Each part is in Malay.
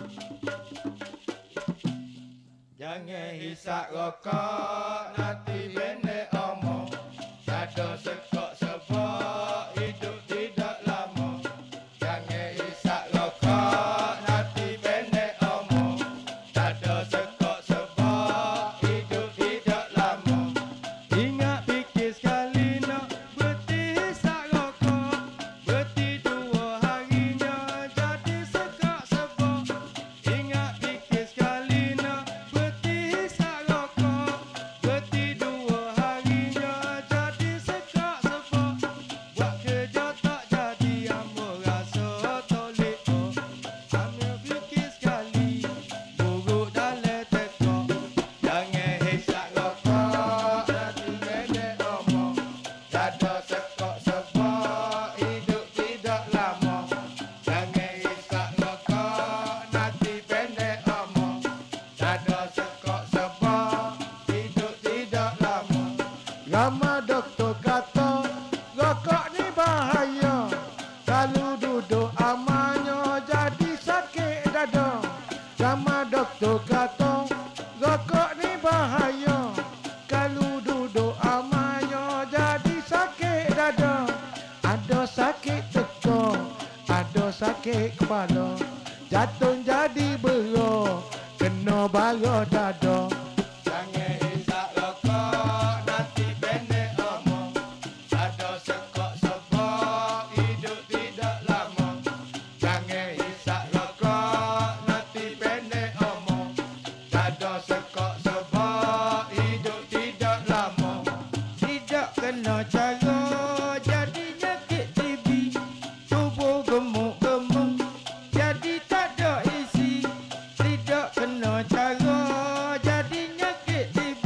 Jangan hisap rokok, nanti pendek omong. Ada sekok sebab hidup tidak lama. Jangan hisap rokok, nanti pendek omong. Ada sekok sebab hidup tidak lama. Ingat fikir sekali nak berhenti hisap rokok. Berhenti 2 harinya jadi sekok sebab. Ingat fikir sekali nak berhenti hisap rokok. Berhenti 2 harinya jadi sekok sebab. Buat kerja tak jadi ambo rasa tolek oh. Ambil fikir sekali buruk dalam tekok. Jangan hisap rokok, nanti pendek omong. Dada sekok sebab hidup tidak lama. Jangan hisap rokok, nanti pendek omong. Dada sekok sebab hidup tidak lama. Ramai doktor kata rokok ni bahaya. Kalau duduk amannya jadi sakit dada. Ramai doktor kata rokok ni bahaya. Kalau duduk amannya jadi sakit dada. Ada sakit tekuk, ada sakit kepala. Jatuh jadi berah, kena bara dada. Jangan hisap rokok, nanti pendek omong. Ada sekok sebab hidup tidak lama. Jangan hisap rokok, nanti pendek omong. Ada sekok sebab hidup tidak lama. Tidak kena cara jadi nyakit TB. Tubuh gemuk-gemuk jadi tak ada isi. Tidak kena cara jadi nyakit TB.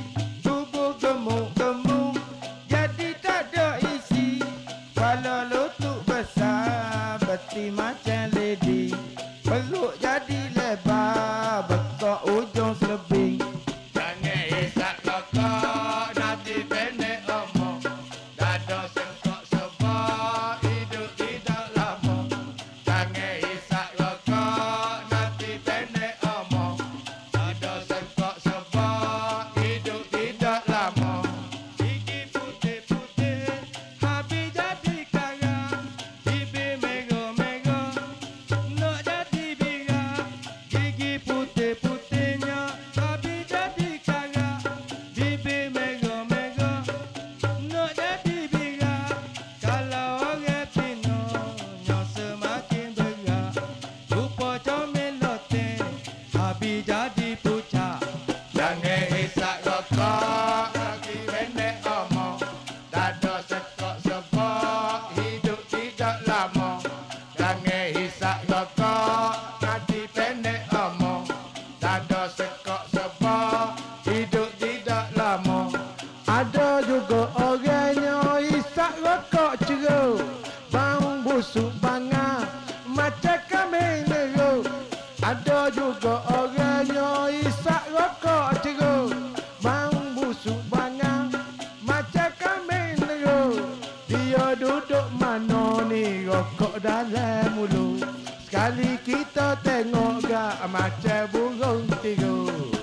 Tubuh gemuk-gemuk jadi tak ada isi. Kepala lutut besar beti macam lady. Perut jadi lebar bekak ujung selebing. Jangan hisap rokok, nanti pendek omong. Dada sekok sebab hidup tidak lama. Jangan hisap rokok, nanti pendek omong. Dada sekok sebab hidup tidak lama. Gigi putih-putih habis jadi kara. Bibir merah-merah nak jadi bira. Gigi putih-putihnya habis jadi kara. Bibir merah-merah nak jadi bira. Kalau orang Pinonya semakin berat. Rupa comel loteng habis jadi pucat. Jangan hisap rokok, nanti pendek omong. Dada sekok sebab hidup tidak lama. Jangan hisap rokok, nanti pendek omong. Dada sekok sebab hidup tidak lama. Ada juga orangnya hisap rokok ceruk. Bau busuk bangang macam kambing neruk. Ada juga orangnya hisap rokok ceruk. Bau busuk bangang macam kambing neruk. Dia duduk mana ni rokok dalam mulut. Sekali kita tengok gak macam burung tidur.